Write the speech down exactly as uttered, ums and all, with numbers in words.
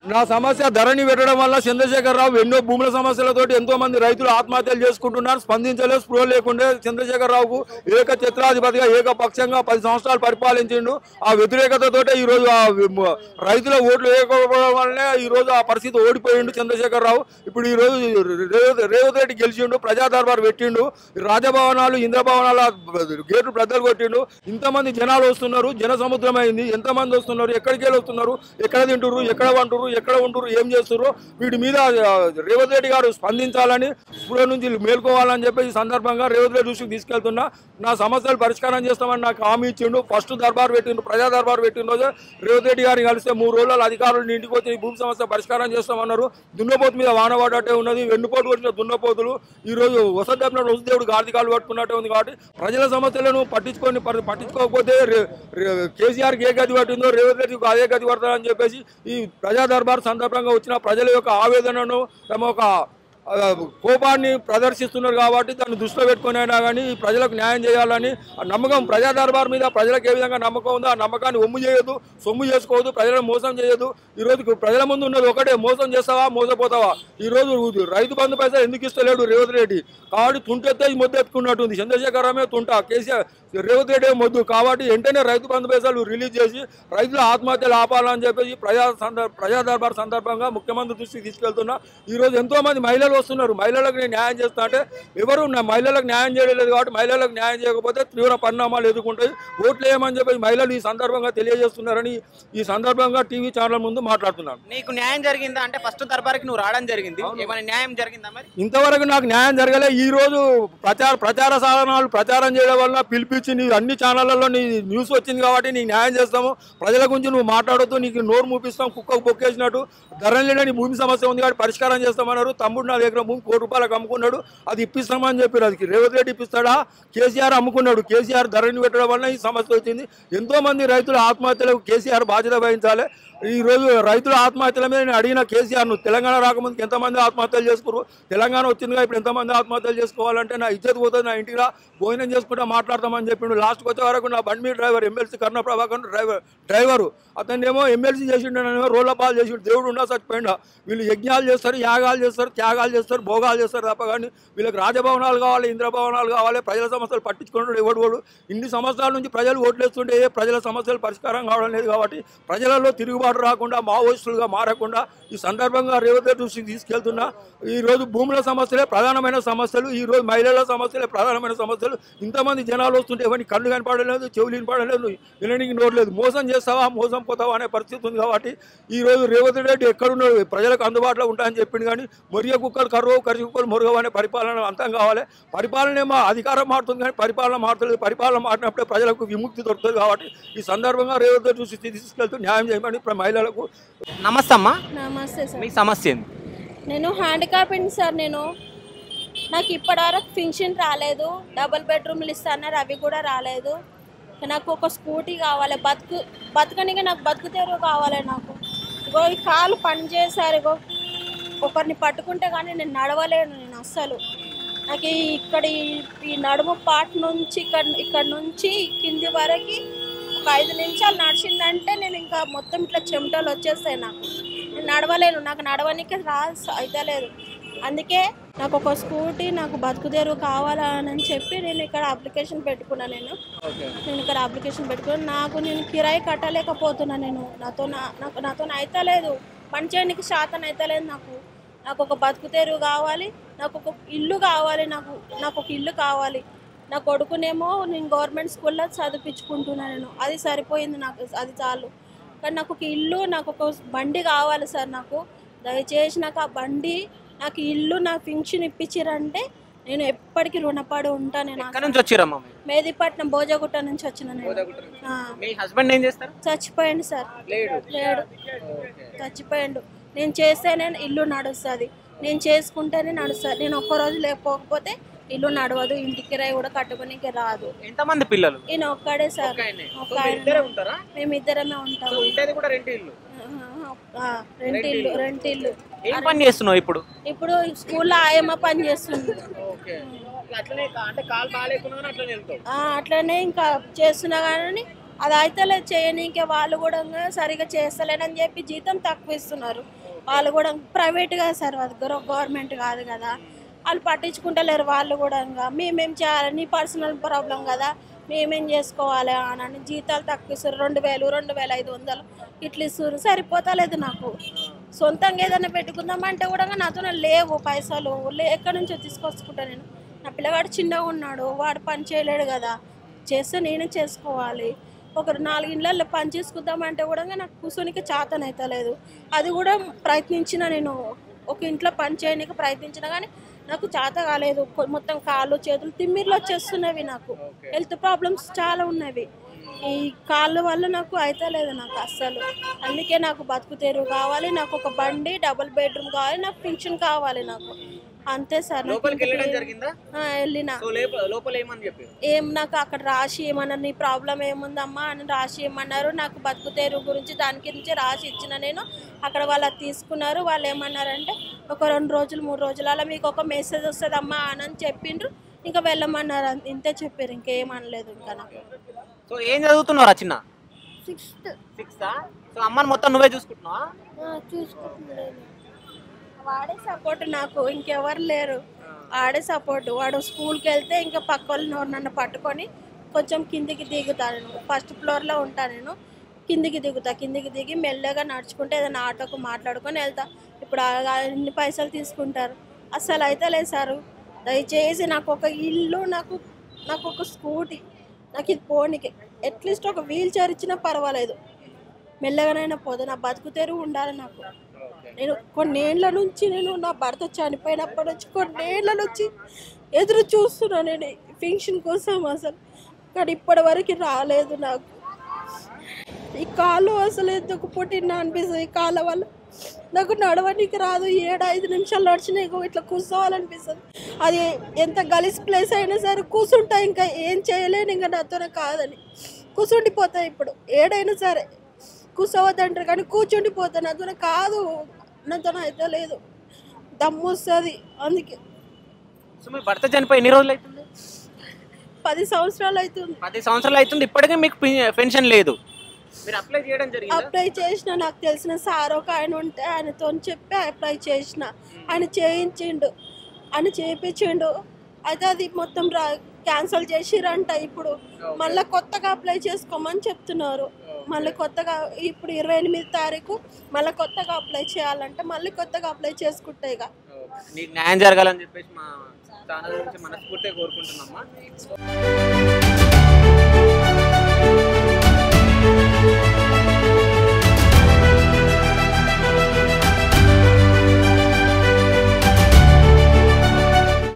నా సమస్య ధరణి పెట్టడం వల్ల చంద్రశేఖరరావు ఎన్నో భూముల సమస్యలతోటి ఎంతో మంది రైతులు ఆత్మహత్యలు చేసుకుంటున్నారు. స్పందించలేదు, స్పృహ లేకుండా చంద్రశేఖరరావుకు ఏక ఛత్రాధిపతిగా ఏకపక్షంగా పది సంవత్సరాలు పరిపాలించిండు. ఆ వ్యతిరేకతతో ఈరోజు ఆ రైతుల ఓట్లు వేయకపోవడం వల్లనే ఈరోజు ఆ పరిస్థితి ఓడిపోయిండు చంద్రశేఖరరావు. ఇప్పుడు ఈరోజు రేవంత్ రెడ్డి గెలిచిండు, ప్రజా దర్బార్ పెట్టిండు, రాజభవనాలు ఇంద్రభవనాల గేట్లు బ్రద్దలు కొట్టిండు. ఇంతమంది జనాలు వస్తున్నారు, జన సముద్రం అయింది. ఎంతమంది వస్తున్నారు, ఎక్కడికి వెళ్ళి వస్తున్నారు, ఎక్కడ తింటున్నారు, ఎక్కడ వంటున్నారు, ఎక్కడ ఉంటున్నారు, ఏం చేస్తున్నారు, వీటి మీద రేవంత్ రెడ్డి గారు స్పందించాలని, స్పృహ నుంచి మేల్కోవాలని చెప్పి ఈ సందర్భంగా రేవంత్ రెడ్డి దృష్టికి తీసుకెళ్తున్నా. నా సమస్యలు పరిష్కారం చేస్తామని నాకు హామీ ఇచ్చిండు. ఫస్ట్ దర్బార్ పెట్టిండు, ప్రజా దర్బార్ పెట్టిన రోజు రేవంత్ రెడ్డి గారిని కలిస్తే మూడు రోజుల అధికారులు ఇంటికి వచ్చి ఈ భూమి సమస్య పరిష్కారం చేస్తామన్నారు. దున్నపోతు మీద వానవాడటే ఉన్నది, వెన్నుపోటు వచ్చిన దున్నపోతులు ఈరోజు వసతి వసుదేవుడు గార్దికాలు పట్టుకున్నట్టే ఉంది. కాబట్టి ప్రజల సమస్యలను పట్టించుకొని పట్టించుకోకపోతే కేసీఆర్కి ఏ గది పట్టిందో రేవంత్ రెడ్డికి అదే గది పడతారని చెప్పేసి ఈ ప్రజా దర్బార్ సందర్భంగా వచ్చిన ప్రజల యొక్క ఆవేదనను తమ ఒక కోపాన్ని ప్రదర్శిస్తున్నారు. కాబట్టి దాన్ని దృష్టిలో పెట్టుకుని అయినా కానీ ప్రజలకు న్యాయం చేయాలని నమ్మకం ప్రజా దర్బార్ మీద ప్రజలకు ఏ విధంగా నమ్మకం ఉందో ఆ నమ్మకాన్ని ఒమ్ము చేయదు, సొమ్ము చేసుకోవద్దు, ప్రజలను మోసం చేయదు. ఈరోజు ప్రజల ముందు ఉన్నది ఒకటే, మోసం చేస్తావా మోసపోతావా. ఈరోజు రైతు బంధు పైసలు ఎందుకు ఇస్తలేడు రేవంత్ రెడ్డి? కాబట్టి తుంటెత్తే మొద్దు ఎత్తుకున్నట్టుంది. చంద్రశేఖరమే తుంట, కేసీఆర్ రేవంత్ రెడ్డి మొద్దు. కాబట్టి వెంటనే రైతు బంధు పైసలు రిలీజ్ చేసి రైతుల ఆత్మహత్యలు ఆపాలని చెప్పేసి ప్రజా సందర్భ ప్రజా దర్బార్ సందర్భంగా ముఖ్యమంత్రి దృష్టికి తీసుకెళ్తున్నా. ఈరోజు ఎంతో మంది మహిళలు వస్తున్నారు. మహిళలకు నేను న్యాయం చేస్తా అంటే ఎవరు మహిళలకు న్యాయం చేయలేదు. కాబట్టి మహిళలకు న్యాయం చేయకపోతే తీవ్ర పరిణామాలు ఎదుర్కొంటాయి. ఓట్లు వేయమని చెప్పి మహిళలు ఈ సందర్భంగా తెలియజేస్తున్నారని ఈ సందర్భంగా టీవీ ఛానల్ ముందు మాట్లాడుతున్నాను. నీకు న్యాయం జరిగిందా అంటే ఫస్ట్ దర్బార్కి నువ్వు రావడం జరిగింది, ఏమైనా న్యాయం జరిగిందా? మరి ఇంతవరకు నాకు న్యాయం జరగలే. ఈ రోజు ప్రచార ప్రచార సాధనాలు ప్రచారం చేయడం వల్ల పిలిపించి నీ అన్ని ఛానళ్లలో నీ న్యూస్ వచ్చింది కాబట్టి నీకు న్యాయం చేస్తాము, ప్రజల గురించి నువ్వు మాట్లాడుతూ నీకు నోరు మూపిస్తాం, కుక్కకు బొక్కేసినట్టు. ధరణి లేని భూమి సమస్య ఉంది కాబట్టి పరిష్కారం చేస్తామన్నారు. తమ్ముడు నా దగ్గర భూమి కోటి రూపాయలకు అమ్ముకున్నాడు, అది ఇప్పిస్తామని చెప్పారు. అది రేవంత్ రెడ్డి ఇప్పిస్తాడా? కేసీఆర్ అమ్ముకున్నాడు. కేసీఆర్ ధరణి పెట్టడం వల్ల ఈ సమస్య వచ్చింది. ఎంతో మంది రైతుల ఆత్మహత్యలకు కేసీఆర్ బాధ్యత వహించాలి. ఈ రోజు రైతుల ఆత్మహత్యల మీద నేను అడిగిన కేసీఆర్, నువ్వు తెలంగాణ రాకముందుకు ఎంతమంది ఆత్మహత్యలు చేసుకున్నారు, తెలంగాణ వచ్చిందిగా ఇప్పుడు ఎంతమంది ఆత్మహత్యలు చేసుకోవాలంటే నా ఇజ్జత్ పోతుంది, నా ఇంటికి రా భోజనం చేసుకుంటా మాట్లాడతామని చెప్పిండు. లాస్ట్కి వచ్చే వరకు నా బండి driver MLC Karna Prabhakar driver driver అతన్ని ఏమో ఎమ్మెల్సీ చేసిండు, రోడ్ల పాలు చేసిండు. దేవుడు ఉండా చచ్చిపోయిండా. వీళ్ళు యజ్ఞాలు చేస్తారు, యాగాలు చేస్తారు, త్యాగాలు చేస్తారు, భోగాలు చేస్తారు తప్ప కానీ వీళ్ళకి రాజభవనాలు కావాలి, ఇంద్రభవనాలు కావాలి, ప్రజల సమస్యలు పట్టించుకున్నాడు ఎవడు వాడు. ఇన్ని సంవత్సరాల నుంచి ప్రజలు ఓట్లేస్తుంటే ఏ ప్రజల సమస్యలు పరిష్కారం కావడం లేదు. కాబట్టి ప్రజలలో తిరుగుబాటు రాకుండా మావోయిస్టులుగా మారకుండా ఈ సందర్భంగా రేవంత్ రెడ్డి దృష్టికి తీసుకెళ్తున్నా. ఈరోజు భూముల సమస్యలే ప్రధానమైన సమస్యలు, ఈరోజు మహిళల సమస్యలే ప్రధానమైన సమస్యలు. ఇంతమంది జనాలు వస్తుంటే ఎవరిని కళ్ళు కనపడలేదు, చెవులు వినపడలేదు, వినడానికి నోడలేదు. మోసం చేస్తావా మోసం పోతావా అనే పరిస్థితి ఉంది. కాబట్టి ఈరోజు రేవంత్ రెడ్డి ఎక్కడున్నాడు ప్రజలకు అందుబాటులో ఉంటాయని చెప్పింది. కానీ మొరియ కుక్కలు కర్రవు, కరి కుక్కలు మొరగవు అనే పరిపాలన అంతం కావాలి. పరిపాలన ఏమో అధికారం మారుతుంది కానీ పరిపాలన మారుతుంది. పరిపాలన మారినప్పుడే ప్రజలకు విముక్తి దొరుకుతుంది. కాబట్టి ఈ సందర్భంగా రేవంత్ రెడ్డి దృష్టికి తీసుకెళ్తూ న్యాయం చేయమని మహిళలకు. నమస్తే అమ్మా. నమస్తే సార్. మీ సమస్య ఏంది? నేను హ్యాండిక్యాప్డ్ సార్. నేను నాకు ఇప్పటివరకు పింఛన్ రాలేదు, డబుల్ బెడ్రూమ్లు ఇస్తాన్నారు, అవి కూడా రాలేదు. నాకు ఒక స్కూటీ కావాలి, బతుకు బతకనిగా నాకు బతుకు తెరువు కావాలి. నాకు ఇగో ఈ కాలు పని చేశారు, ఇగో ఒకరిని పట్టుకుంటే కానీ నేను నడవలేను. నేను అస్సలు నాకు ఇక్కడ ఈ నడుము పాట నుంచి ఇక్కడ ఇక్కడ నుంచి కింది వరకు ఒక ఐదు నిమిషాలు నడిచిందంటే నేను ఇంకా మొత్తం ఇట్లా చెమటలు వచ్చేస్తాయి. నాకు నేను నడవలేను, నాకు నడవడానికి రా అయితే లేదు. అందుకే నాకు ఒక స్కూటీ, నాకు బతుకుదేరువు కావాలని చెప్పి నేను ఇక్కడ అప్లికేషన్ పెట్టుకున్నాను. నేను నేను ఇక్కడ అప్లికేషన్ పెట్టుకున్నాను. నాకు నేను కిరాయి కట్టలేకపోతున్నా. నేను నాతో నాకు నాతో అయితే లేదు, పని చేయడానికి శాతం అయితే లేదు. నాకు నాకు ఒక బతుకుదేరువు కావాలి, నాకు ఒక ఇల్లు కావాలి, నాకు నాకు ఒక ఇల్లు కావాలి. నా కొడుకునేమో నేను గవర్నమెంట్ స్కూల్లో చదివించుకుంటున్నాను. నేను అది సరిపోయింది, నాకు అది చాలు. కానీ నాకు ఒక ఇల్లు, నాకు ఒక బండి కావాలి సార్. నాకు దయచేసి నాకు ఆ బండి, నాకు ఇల్లు, నా పింఛన్ ఇప్పించారంటే నేను ఎప్పటికీ రుణపడి ఉంటాను. నేను మేదిపట్నం భోజగుట్ట నుంచి వచ్చిన. చచ్చిపోయాడు సార్, లేడు, చచ్చిపోయాడు. నేను చేస్తేనే ఇల్లు నడుస్తుంది, నేను చేసుకుంటేనే నడుస్తుంది. నేను ఒక్కరోజు లేకపోతే ఇల్లు నడవదు, ఇంటికి రాయి కూడా కట్టుకోనికి రాదు. ఎంతమంది పిల్లలు? ఈయన ఒక్కడే సార్, మేమిద్దరమే ఉంటాము. రెంటిల్లు రెంటిల్లు. ఏం పని చేస్తున్నావు ఇప్పుడు? ఇప్పుడు స్కూల్లో ఆయమ్మ పని చేస్తుంది. అట్లనే ఇంకా చేస్తున్నా కానీ అది అయితే లేదు చేయనీకే. వాళ్ళు కూడా సరిగా చేస్తలేనని చెప్పి జీతం తక్కువ ఇస్తున్నారు. వాళ్ళు కూడా ప్రైవేట్ కదా సార్, అది గవర్నమెంట్ కాదు కదా, వాళ్ళు పట్టించుకుంటలేరు. వాళ్ళు కూడా మేమేం చేయాలి, నీ పర్సనల్ ప్రాబ్లం కదా, మేమేం చేసుకోవాలి అని జీతాలు తక్కువ ఇస్తారు. రెండు వేలు రెండు వేల ఐదు వందలు ఇట్లా ఇస్తారు. సరిపోతలేదు నాకు. సొంతంగా ఏదైనా పెట్టుకుందామంటే కూడా నాతో లేవు పైసలు. లే ఎక్కడి నుంచో తీసుకొచ్చుకుంటా నేను. నా పిల్లగాడు చిన్నగా ఉన్నాడు, వాడు పని చేయలేడు కదా, చేస్తే నేనే చేసుకోవాలి. ఒక నాలుగు ఇళ్ళల్లో పని చేసుకుందామంటే కూడా నాకు కూర్చోనికి చేతనైతలేదు. అది కూడా ప్రయత్నించిన నేను, ఒక ఇంట్లో పని చేయడానికి ప్రయత్నించిన కానీ నాకు చేత కాలేదు. మొత్తం కాళ్ళు చేతులు తిమ్మిర్లు వచ్చేస్తున్నవి. నాకు హెల్త్ ప్రాబ్లమ్స్ చాలా ఉన్నవి. ఈ కాళ్ళ వల్ల నాకు అయితలేదు నాకు అస్సలు. అందుకే నాకు బతుకు తెరువు కావాలి, నాకు ఒక బండి, డబుల్ బెడ్రూమ్ కావాలి, నాకు పెన్షన్ కావాలి నాకు. అంతే సార్. వెళ్ళిన ఏం నాకు అక్కడ రాసి ఏమన్నారు, నీ ప్రాబ్లం ఏముందమ్మా అని రాసి ఏమన్నారు. నాకు బతుకు తెరువు గురించి దాని గురించి రాసి ఇచ్చిన నేను. అక్కడ వాళ్ళు తీసుకున్నారు. వాళ్ళు ఏమన్నారంటే ఒక రెండు రోజులు మూడు రోజులు అలా మీకు ఒక మెసేజ్ వస్తుందమ్మా అని చెప్పిండ్రు. ఇంకా వెళ్ళమన్నారు. ఇంతే చెప్పారు, ఇంకేమనలేదు. ఇంకా నాకు సో ఏం చదువుతున్నారా చిన్న? Sixth sixth. సో అమ్మని మొత్తం నువ్వే చూసుకుంటున్నావా? చూసుకుంటున్నాను. వాడే సపోర్ట్ నాకు, ఇంకెవరు లేరు. వాడే సపోర్ట్. వాడు స్కూల్కి వెళ్తే ఇంకా పక్క వాళ్ళు నన్ను పట్టుకొని కొంచెం కిందికి దిగుతాను. నేను ఫస్ట్ ఫ్లోర్లో ఉంటాను. నేను కిందికి దిగుతా. కిందికి దిగి మెల్లగా నడుచుకుంటే ఏదైనా ఆటోకు మాట్లాడుకొని వెళ్తా. ఇప్పుడు ఇన్ని పైసలు తీసుకుంటారు. అస్సలు అయితే లేదు సారు. దయచేసి నాకు ఒక ఇల్లు, నాకు నాకు ఒక స్కూటీ, నాకు ఇది పోనీకి అట్లీస్ట్ ఒక వీల్ చైర్ ఇచ్చినా పర్వాలేదు. మెల్లగానైనా పోదు. నా బతుకు తెరువు ఉండాలి నాకు. నేను కొన్నేళ్ల నుంచి నేను నా భర్త చనిపోయినప్పటి నుంచి కొన్నేళ్ల నుంచి ఎదురు చూస్తున్నా నేను పెన్షన్ కోసం అసలు. కానీ ఇప్పటి వరకు రాలేదు నాకు. ఈ కాళ్ళు అసలు ఎందుకు పుట్టినా అనిపిస్తుంది. ఈ కాళ్ళ వల్ల నాకు నడవడానికి రాదు. ఏడు ఐదు నిమిషాలు నడిచినా ఇట్లా కూర్చోవాలనిపిస్తుంది. అది ఎంత గలీజ్ ప్లేస్ అయినా సరే కూర్చుంటా. ఇంకా ఏం చేయలేను, ఇంకా నాతోనే కాదని కూర్చుండిపోతా. ఇప్పుడు ఏడైనా సరే కూర్చోవద్దంటారు కానీ కూర్చుండిపోతా. నాతోనే కాదు, నాతో అయితే లేదు, దమ్ము వస్తుంది. అందుకే భర్త చనిపోయి ఎన్ని రోజులు అవుతుంది? పది సంవత్సరాలు అవుతుంది. పది సంవత్సరాలు అవుతుంది. ఇప్పటికే మీకు పెన్షన్ లేదు. మీరు అప్లై చేయడం జరిగింది? అప్లై చేసిన. నాకు తెలిసిన సార్ ఒక ఆయన ఉంటే ఆయనతో చెప్పి అప్లై చేసిన. ఆయన చేయించిండు, ఆయన చేయించిండు. అయితే అది మొత్తం రా క్యాన్సిల్ చేసిరంట. ఇప్పుడు మళ్ళీ కొత్తగా అప్లై చేసుకోమని చెప్తున్నారు. మళ్ళీ కొత్తగా ఇప్పుడు ఇరవై ఎనిమిది తారీఖు మళ్ళీ కొత్తగా అప్లై చేయాలంటే మళ్ళీ కొత్తగా అప్లై చేసుకుంటే ఇక నీకు న్యాయం జరగాలని చెప్పేసి మా ఛానల్ నుంచి మనస్ఫూర్తిగా కోరుకుంటున్నామా.